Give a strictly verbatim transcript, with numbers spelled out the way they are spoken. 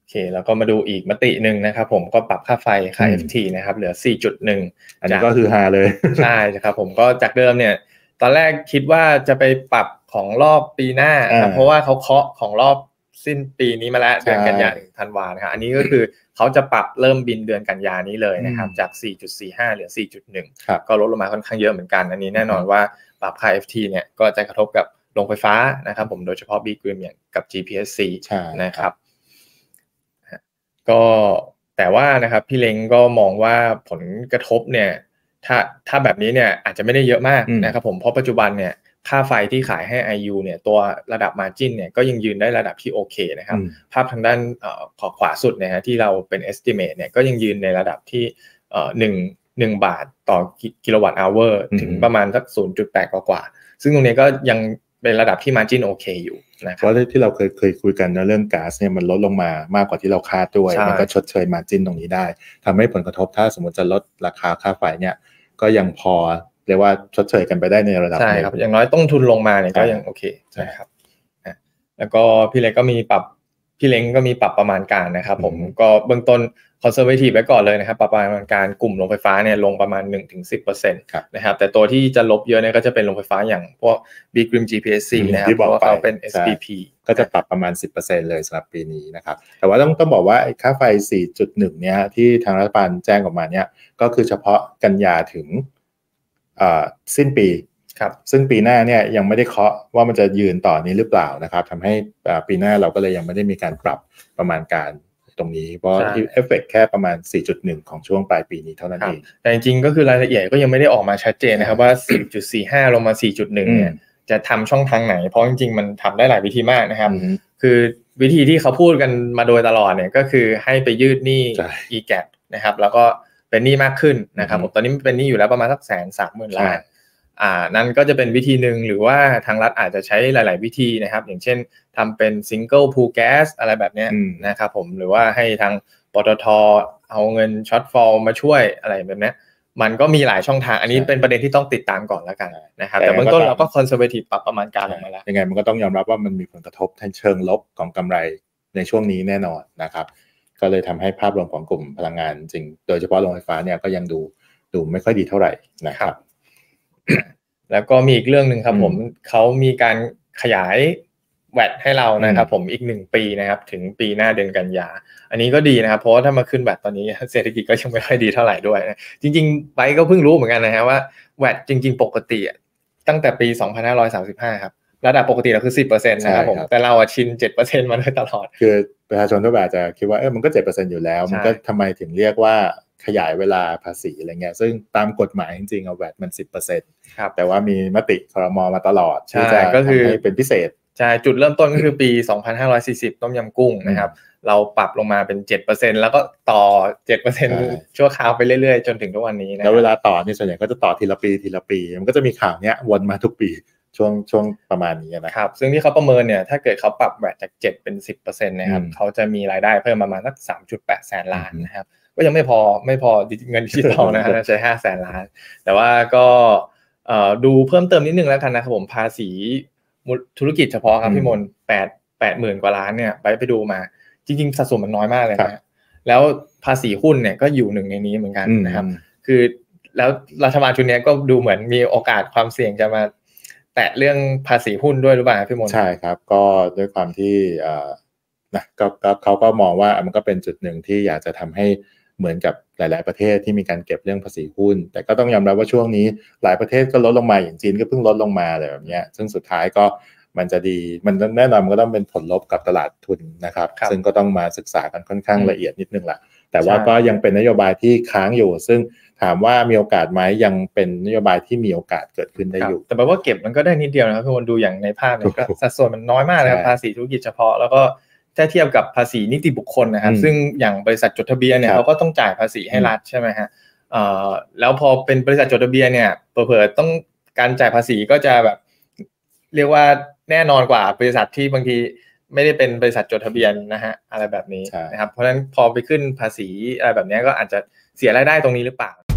เคแล้วก็มาดูอีกมติหนึ่งนะครับผมก็ปรับค่าไฟค่าอืมเอฟ ที นะครับเหลือ สี่จุดหนึ่งอันนี้ก็คือฮาเลยใช่ครับผมก็จากเดิมเนี่ยตอนแรกคิดว่าจะไปปรับของรอบปีหน้าครับเพราะว่าเขาเคาะของรอบสิ้นปีนี้มาแล้วเดือนกันยายนถึงธันวาคมนะครับอันนี้ก็คือเขาจะปรับเริ่มบินเดือนกันยายนนี้เลยนะครับจาก สี่จุดสี่ห้า เหลือ สี่จุดหนึ่ง ก็ลดลงมาค่อนข้างเยอะเหมือนกันอันนี้แน่นอนว่าปรับค่า เอฟ ที เนี่ยก็จะกระทบกับโรงไฟฟ้านะครับผมโดยเฉพาะ Big Green อย่างกับ จี พี เอส ซี นะครับก็แต่ว่านะครับพี่เล้งก็มองว่าผลกระทบเนี่ยถ้าถ้าแบบนี้เนี่ยอาจจะไม่ได้เยอะมากนะครับผมเพราะปัจจุบันเนี่ยค่าไฟที่ขายให้ ไอ ยู เนี่ยตัวระดับ margin เนี่ยก็ยังยืนได้ระดับที่โอเคนะครับภาพทางด้านเอ่อขอขวาสุดนะฮะที่เราเป็น estimate เนี่ยก็ยังยืนในระดับที่เอ่อหนึ่ง หนึ่งบาทต่อกิโลวัตต์ hour ถึงประมาณสัก ศูนย์จุดแปด กว่าๆซึ่งตรงนี้ก็ยังเป็นระดับที่ margin โอเคอยู่นะครับเพราะที่เราเคยเคยคุยกันนะเรื่องก๊าซเนี่ยมันลดลงมามากกว่าที่เราคาดด้วยมันก็ชดเชย margin ตรงนี้ได้ทำให้ผลกระทบถ้าสมมติจะลดราคาค่าไฟเนี่ยก็ยังพอเรียกว่าชดเชยกันไปได้ในระดับใช่ครับอย่างน้อยต้นทุนลงมาเนี่ยก็ยังโอเคใช่ครับแล้วก็พี่เล็กก็มีปรับพี่เล้งก็มีปรับประมาณการนะครับผมก็เบื้องต้นคอนเซอร์เวทีฟไว้ก่อนเลยนะครับปรับประมาณการกลุ่มโรงไฟฟ้าเนี่ยลงประมาณ หนึ่งถึงสิบเปอร์เซ็นต์ นะครับแต่ตัวที่จะลบเยอะเนี่ยก็จะเป็นโรงไฟฟ้าอย่างพวก Big Green จี พี เอส ซี นะครับเพราะว่าเขาเป็น เอส พี พีก็จะปรับประมาณ สิบเปอร์เซ็นต์ เลยสำหรับปีนี้นะครับแต่ว่าต้องต้องบอกว่าค่าไฟ สี่จุดหนึ่ง เนี่ยที่ทางรัฐบาลแจ้งออกมาเนี่ยก็คือเฉพาะกันยาถึงเอ่อสิ้นปีซึ่งปีหน้าเนี่ยยังไม่ได้เคาะว่ามันจะยืนต่อนี้หรือเปล่านะครับทำให้ปีหน้าเราก็เลยยังไม่ได้มีการปรับประมาณการตรงนี้เพราะเอฟเฟกต์แค่ประมาณ สี่จุดหนึ่ง ของช่วงปลายปีนี้เท่านั้นเองแต่จริงๆก็คือรายละเอียดก็ยังไม่ได้ออกมาชัดเจนนะครับว่า สี่จุดสี่ห้า ลงมา สี่จุดหนึ่ง เนี่ยจะทำช่องทางไหนเพราะจริงๆมันทำได้หลายวิธีมากนะครับคือวิธีที่เขาพูดกันมาโดยตลอดเนี่ยก็คือให้ไปยืดหนี้ อี แกป นะครับแล้วก็เป็นหนี้มากขึ้นนะครับผมตอนนี้เป็นหนี้อยู่แล้วประมาณสัก หนึ่งแสนสามหมื่น ล้านอ่านั่นก็จะเป็นวิธีหนึ่งหรือว่าทางรัฐอาจจะใช้หลายๆวิธีนะครับอย่างเช่นทำเป็น Single Pool Gas อะไรแบบนี้นะครับผมหรือว่าให้ทางปตท.เอาเงินช็อตฟอลมาช่วยอะไรแบบนี้มันก็มีหลายช่องทางอันนี้เป็นประเด็นที่ต้องติดตามก่อนแล้วกันนะครับแต่เบื้องต้นเราก็คอนเซอร์เวทีฟปรับประมาณการลงมาแล้วยังไงมันก็ต้องยอมรับว่ามันมีผลกระทบทางเชิงลบของกำไรในช่วงนี้แน่นอนนะครับก็เลยทำให้ภาพรวมของกลุ่มพลังงานจริงโดยเฉพาะโรงไฟฟ้าเนี่ยก็ยังดูดูไม่ค่อยดีเท่าไหร่นะครับแล้วก็มีอีกเรื่องนึงครับผมเขามีการขยาย แวต ให้เรานะครับผมอีกหนึ่งปีนะครับถึงปีหน้าเดือนกันยาอันนี้ก็ดีนะครับเพราะว่าถ้ามาขึ้น แวต ตอนนี้เศรษฐกิจก็ยังไม่ค่อยดีเท่าไหร่ด้วยจริงๆไปก็เพิ่งรู้เหมือนกันนะฮะว่า แวต จริงๆปกติตั้งแต่ปีสองพันห้าร้อยสามสิบห้าครับระดับปกติเราคือ สิบเปอร์เซ็นต์ นะครับผมแต่เราอ่ะชิน เจ็ดเปอร์เซ็นต์ มาโดยตลอดคือประชาชนทั่วไปอาจจะคิดว่าเออมันก็ เจ็ดเปอร์เซ็นต์ อยู่แล้วมันก็ทำไมถึงเรียกว่าขยายเวลาภาษีอะไรเงี้ยซึ่งตามกฎหมายจริงๆเอา แวต มัน สิบเปอร์เซ็นต์ ครับแต่ว่ามีมติครม.มาตลอดที่จะทำให้เป็นพิเศษใช่จุดเริ่มต้นก็คือปีสองพันห้าร้อยสี่สิบต้มยำกุ้งนะครับเราปรับลงมาเป็น เจ็ดเปอร์เซ็นต์ แล้วก็ต่อ เจ็ดเปอร์เซ็นต์ ชั่วคราวไปเรื่อยๆจนถึงทุกวันนี้นะแล้วเวลาต่อนี่ส่วนใหญ่ก็จะต่อทีละปีทีละปีมันก็จะมีข่าวเนี้ยวนมาทุกปีช่วงช่วงประมาณนี้นะครับซึ่งที่เขาประเมินเนี่ยถ้าเกิดเขาปรับ แวต จากเจ็ดเป็น สิบเปอร์เซ็นต์ นะครับเขาจะมีรายได้เพิ่มประมาณสัก สามจุดแปด แสนล้านนะครับก็ยังไม่พอไม่พอเงินดิจิทัลนะฮะใช้ห้าแสนล้านแต่ว่าก็เอ่อดูเพิ่มเติมนิดนึงแล้วกันนะครับผมภาษีธุรกิจเฉพาะครับพี่มนแปด แปดหมื่นกว่าล้านเนี่ยไปไปดูมาจริงๆสัดส่วนมันน้อยมากเลยนะแล้วภาษีหุ้นเนี่ยก็อยู่หนึ่งในนี้เหมือนกันนะครับคือแล้วรัฐบาลชุดนี้ก็ดูเหมือนมีโอกาสความเสี่ยงจะมาแตะเรื่องภาษีหุ้นด้วยหรือเปล่าพี่มนใช่ครับก็ด้วยความที่เอ่อนะก็ก็เขาก็มองว่ามันก็เป็นจุดหนึ่งที่อยากจะทำให้เหมือนกับหลายๆประเทศที่มีการเก็บเรื่องภาษีหุ้นแต่ก็ต้องยอมรับว่าช่วงนี้หลายประเทศก็ลดลงมาอย่างจีนก็เพิ่งลดลงมาอะไรแบบนี้ซึ่งสุดท้ายก็มันจะดีมันแน่นอนมันก็ต้องเป็นผลลบกับตลาดทุนนะครับซึ่งก็ต้องมาศึกษากันค่อนข้างละเอียดนิดนึงแหละแต่ว่าก็ยังเป็นนโยบายที่ค้างอยู่ซึ่งถามว่ามีโอกาสไหมยังเป็นนโยบายที่มีโอกาสเกิดขึ้นได้อยู่แต่แปลว่าเก็บมันก็ได้นิดเดียวนะครับทุกคนดูอย่างในภาพเนี่ยก็สัดส่วนมันน้อยมากเลยภาษีธุรกิจเฉพาะแล้วก็ถ้าเทียบกับภาษีนิติบุคคลนะครับซึ่งอย่างบริษัทจดทะเบียนเนี่ยเขาก็ต้องจ่ายภาษีให้รัฐใช่ไหมฮะเอ่อแล้วพอเป็นบริษัทจดทะเบียนเนี่ยเผลอๆต้องการจ่ายภาษีก็จะแบบเรียกว่าแน่นอนกว่าบริษัทที่บางทีไม่ได้เป็นบริษัทจดทะเบียนนะฮะอะไรแบบนี้นะครับเพราะฉะนั้นพอไปขึ้นภาษีอะไรแบบนี้ก็อาจจะเสียรายได้ตรงนี้หรือเปล่า